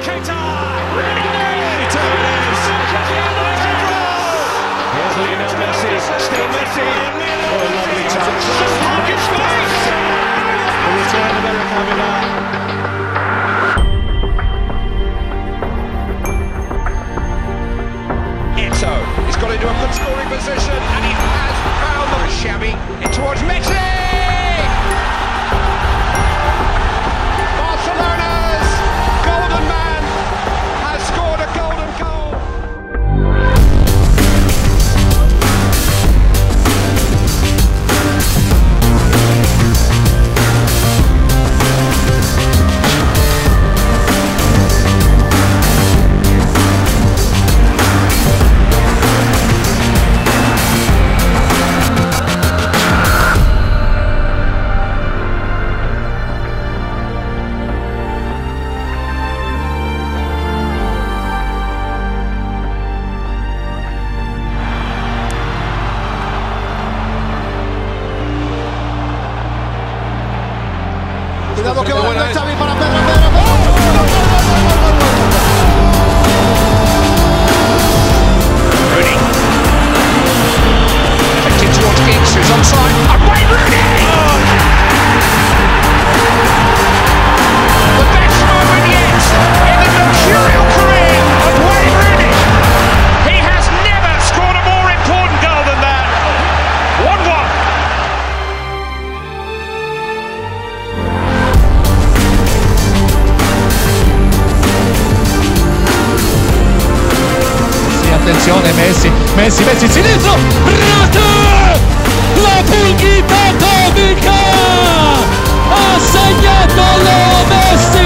Here's Lionel Messi, still Messi. Oh, lovely touch. The return of Eric Avila. He's got into a good scoring position and he has found the shabby in towards Messi! Barcelona's golden man has scored a golden goal. Cuidado que va a Xavi para Pedro. Rooney. Effective towards Giggs, who's onside. Away Rooney! The best moment yet in the mercurial career of Wayne Rooney. He has never scored a more important goal than that. 1-1. Attenzione Messi, sinistro, rete! La pulghita atomica! Ha segnato Leo Messi!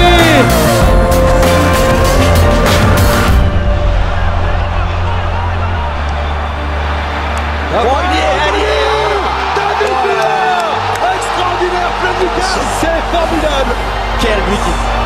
Extraordinaire, plein du cas. C'est formidable. Quel but!